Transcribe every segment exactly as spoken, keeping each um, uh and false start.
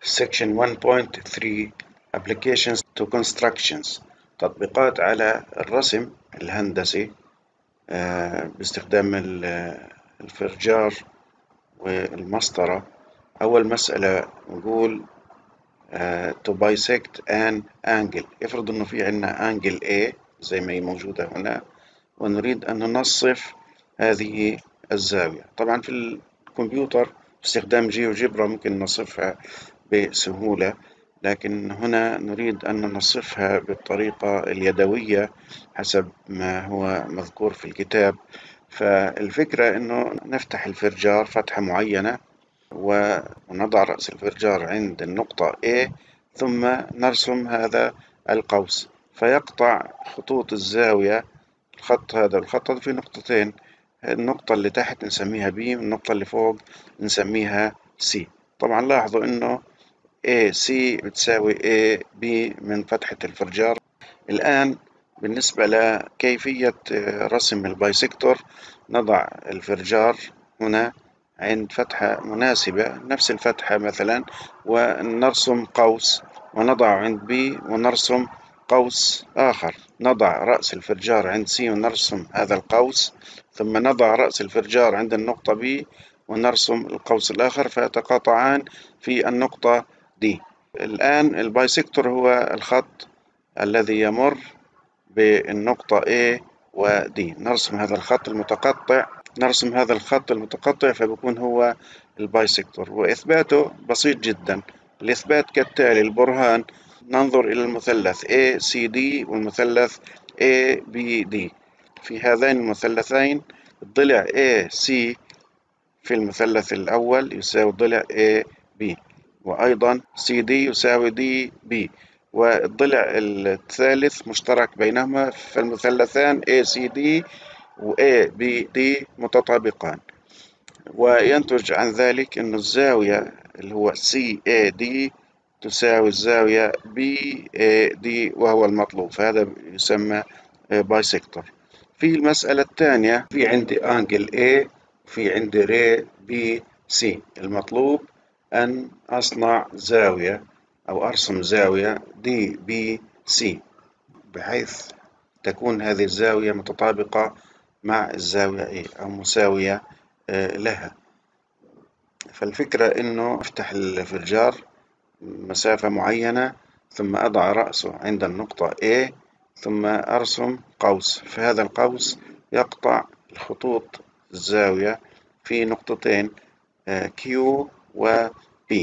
Section one point three Applications to Constructions تطبيقات على الرسم الهندسي باستخدام الفرجار والمسطرة. أول مسألة نقول to bisect an angle. افرض إنه في عنا angle A زي ما هي موجودة هنا، ونريد أن ننصف هذه الزاوية. طبعا في الكمبيوتر باستخدام جيوجبرا ممكن نصفها بسهولة، لكن هنا نريد أن ننصفها بالطريقة اليدوية حسب ما هو مذكور في الكتاب. فالفكرة أنه نفتح الفرجار فتحة معينة ونضع رأس الفرجار عند النقطة A، ثم نرسم هذا القوس فيقطع خطوط الزاوية. الخط هذا والخط هذا في نقطتين، النقطة اللي تحت نسميها B والنقطة اللي فوق نسميها C. طبعا لاحظوا أنه إيه سي بتساوي إيه بي من فتحة الفرجار. الآن بالنسبة لكيفية رسم البايسكتور، نضع الفرجار هنا عند فتحة مناسبة نفس الفتحة مثلا، ونرسم قوس، ونضع عند بي ونرسم قوس آخر، نضع رأس الفرجار عند سي ونرسم هذا القوس، ثم نضع رأس الفرجار عند النقطة بي ونرسم القوس الآخر، فيتقاطعان في النقطة دي. الآن البايسكتور هو الخط الذي يمر بالنقطة A و D. نرسم هذا الخط المتقطع نرسم هذا الخط المتقطع فبيكون هو البايسكتور. وإثباته بسيط جدا. الإثبات كالتالي: البرهان: ننظر إلى المثلث إيه سي دي والمثلث إيه بي دي. في هذين المثلثين الضلع إيه سي في المثلث الأول يساوي ضلع إيه بي، وأيضا سي دي يساوي دي بي، والضلع الثالث مشترك بينهما، فالمثلثان إيه سي دي و إيه بي دي متطابقان. وينتج عن ذلك أن الزاوية اللي هو سي إيه دي تساوي الزاوية بي إيه دي وهو المطلوب، فهذا يسمى بايسكتور. في المسألة الثانية في عندي أنجل A، في عندي ري بي سي. المطلوب أن أصنع زاوية أو أرسم زاوية دي بي سي بحيث تكون هذه الزاوية متطابقة مع الزاوية A أو مساوية لها. فالفكرة إنه أفتح الفرجار مسافة معينة، ثم أضع رأسه عند النقطة A، ثم أرسم قوس، فهذا القوس يقطع الخطوط الزاوية في نقطتين Q و P.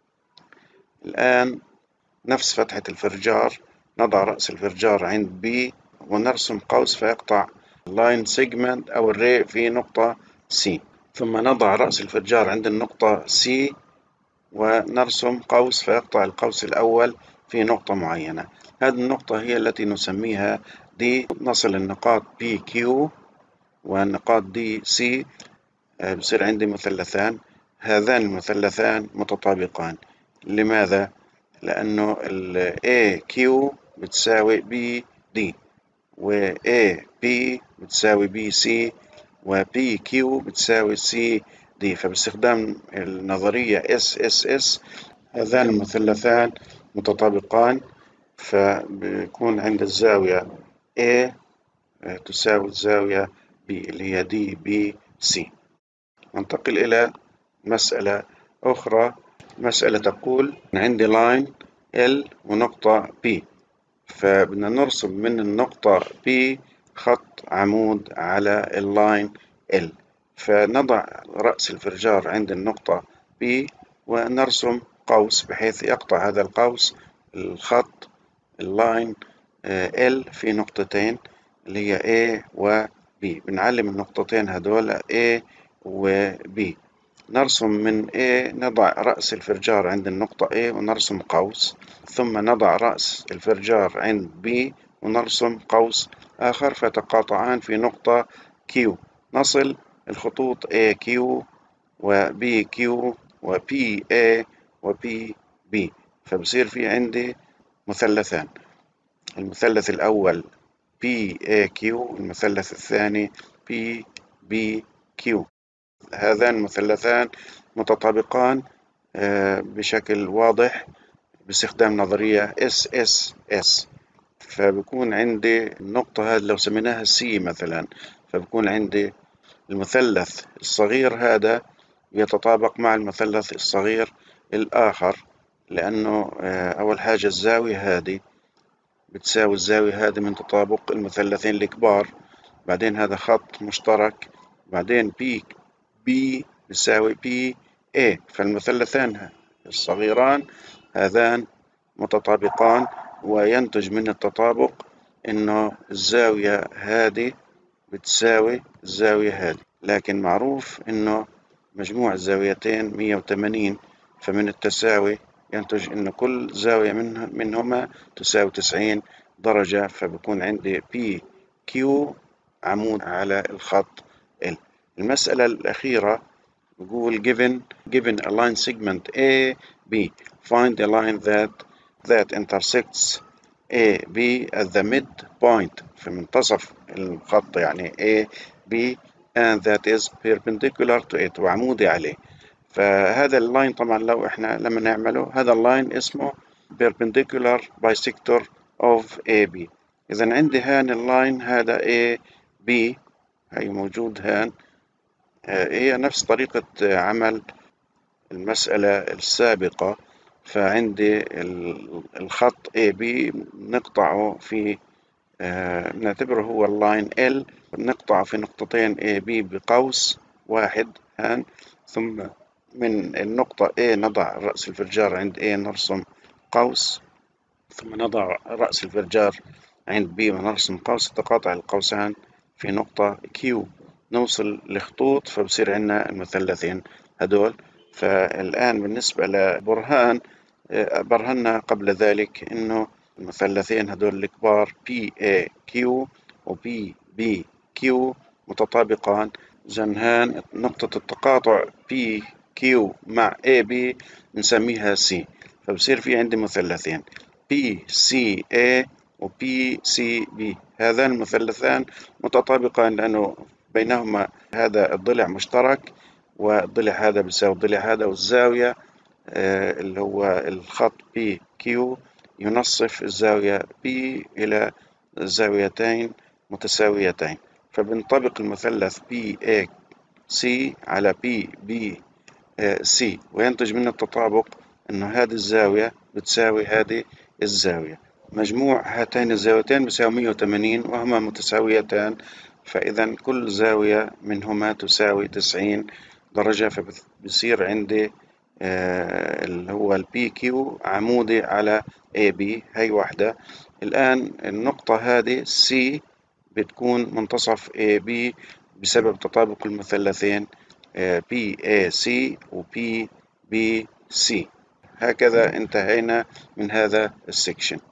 الآن نفس فتحة الفرجار، نضع رأس الفرجار عند B ونرسم قوس فيقطع لاين سيجمنت أو الري في نقطة C، ثم نضع رأس الفرجار عند النقطة C ونرسم قوس فيقطع القوس الأول في نقطة معينة. هذه النقطة هي التي نسميها دي. نصل النقاط بي كيو والنقاط دي سي، بصير عندي مثلثان، هذان المثلثان متطابقان. لماذا؟ لأنه ال إيه كيو بتساوي بي دي، و إيه بي بتساوي بي سي، و بي كيو بتساوي سي دي. فباستخدام النظرية إس إس إس هذان المثلثان متطابقان، فبيكون عند الزاوية A تساوي الزاوية B اللي هي دي بي سي. ننتقل إلى مسألة أخرى. مسألة تقول عندي لاين L ونقطة P، فبدنا نرسم من النقطة P خط عمود على اللاين L، فنضع رأس الفرجار عند النقطة P ونرسم قوس بحيث يقطع هذا القوس الخط اللاين L في نقطتين اللي هي A و B. بنعلم النقطتين هدول A و B. نرسم من A، نضع رأس الفرجار عند النقطة A ونرسم قوس، ثم نضع رأس الفرجار عند B ونرسم قوس آخر فتقاطعان في نقطة Q. نصل الخطوط إيه كيو و بي كيو و بي إيه و بي بي، فبصير في عندي مثلثان، المثلث الأول بي إيه كيو، المثلث الثاني بي بي كيو. هذان المثلثان متطابقان بشكل واضح باستخدام نظرية إس إس إس. فبكون عندي النقطة هذه لو سميناها سي مثلا، فبكون عندي المثلث الصغير هذا يتطابق مع المثلث الصغير الآخر، لأنه أول حاجة الزاوية هذه بتساوي الزاوية هذه من تطابق المثلثين الكبار، بعدين هذا خط مشترك، بعدين بي بي بيساوي بي اي، فالمثلثان الصغيران هذان متطابقان، وينتج من التطابق إنه الزاوية هذه بتساوي الزاوية هذه، لكن معروف إنه مجموع الزاويتين مية وثمانين، فمن التساوي ينتج إن كل زاوية منه منهما تساوي تسعين درجة، فبكون عندي بي كيو عمود على الخط L. المسألة الأخيرة بقول given given a line segment A B, find a line that that intersects A B at the midpoint في منتصف الخط يعني A B and that is perpendicular to it وعمودي عليه. فهذا اللاين طبعا لو احنا لما نعمله هذا اللاين اسمه perpendicular bisector of A B. إذا عندي هان اللاين هذا A B هي موجود هان، هي نفس طريقة عمل المسألة السابقة. فعندي الخط A B نقطعه في نعتبره هو اللاين L، نقطعه في نقطتين A B بقوس واحد هان، ثم من النقطة A نضع رأس الفرجار عند A نرسم قوس، ثم نضع رأس الفرجار عند B ونرسم قوس، تقاطع القوسان في نقطة Q، نوصل لخطوط فبصير عندنا المثلثين هدول. فالآن بالنسبة لبرهان برهنا قبل ذلك إنه المثلثين هدول الكبار بي إيه كيو و بي بي كيو متطابقان. إذن نقطة التقاطع بي كيو مع إيه بي نسميها C، فبصير في عندي مثلثين بي سي إيه و بي سي بي، هذان المثلثان متطابقان لأنه بينهما هذا الضلع مشترك، والضلع هذا بيساوي الضلع هذا، والزاوية آه اللي هو الخط بي كيو ينصف الزاوية بي إلى زاويتين متساويتين، فبنطبق المثلث بي إيه سي على بي بي سي، وينتج من التطابق إنه هذه الزاوية بتساوي هذه الزاوية، مجموع هاتين الزاويتين بيساوي مية وثمانين وهما متساويتان، فإذا كل زاوية منهما تساوي تسعين درجة، فبصير عندي آه اللي هو البي كيو عمودي على اي بي. هي واحدة. الآن النقطة هذه سي بتكون منتصف اي بي بسبب تطابق المثلثين بي إيه سي و بي بي سي. هكذا انتهينا من هذا السكشن.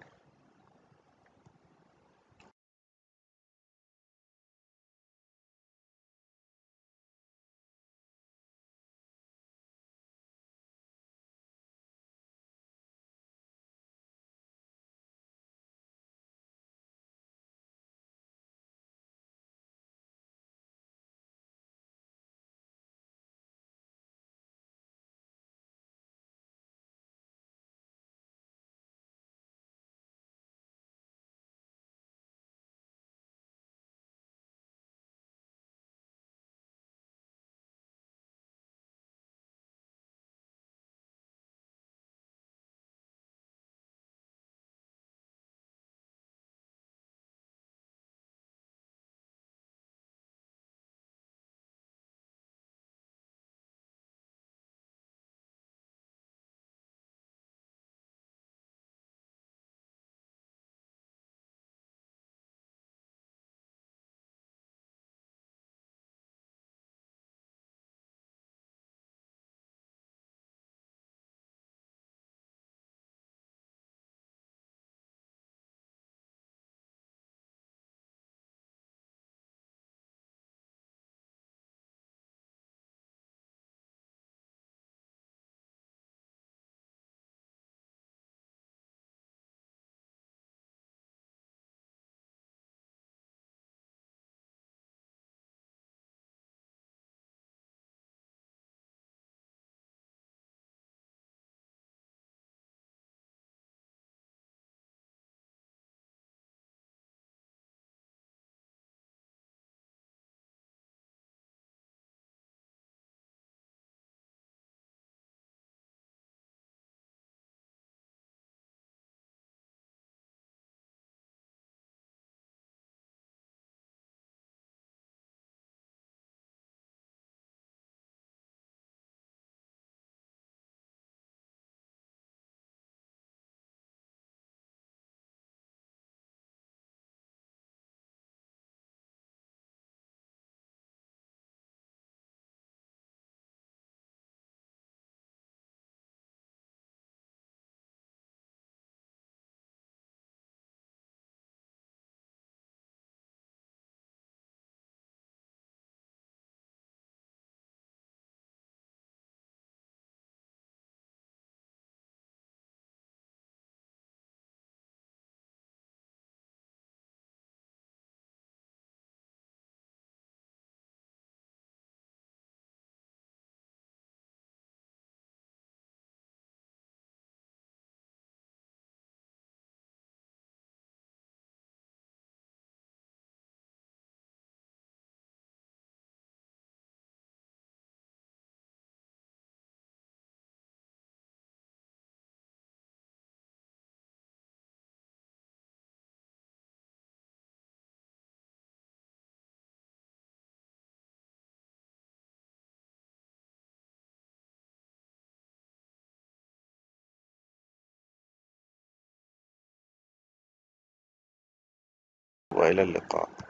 وإلى اللقاء.